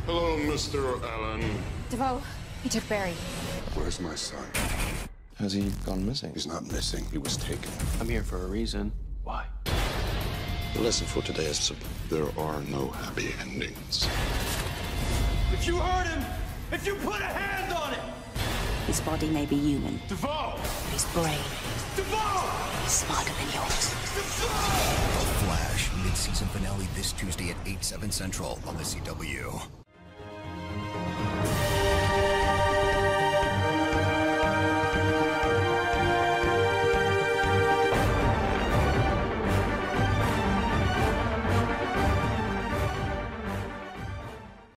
Hello, Mr. Allen. DeVoe, he took Barry. Where's my son? Has he gone missing? He's not missing. He was taken. I'm here for a reason. Why? The lesson for today is simple. There are no happy endings. If you hurt him, if you put a hand on it! His body may be human. DeVoe! His brain DeVoe! is smarter than yours. DeVoe! The Flash, mid-season finale this Tuesday at 8/7 Central on the CW.